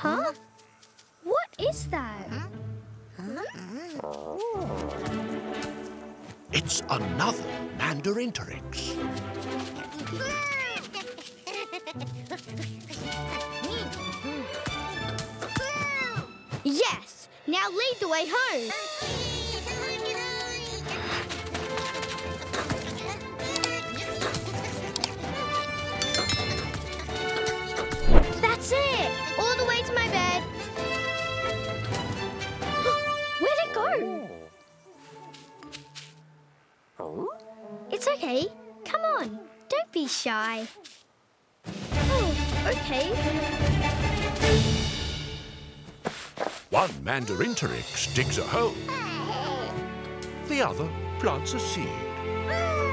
Huh? What is that? It's another Mandarinterix. Yes! Now lead the way home. That's it! All the way to my bed. Where'd it go? It's okay. Come on. Don't be shy. Oh, okay. One Mandarinterix digs a hole. The other plants a seed.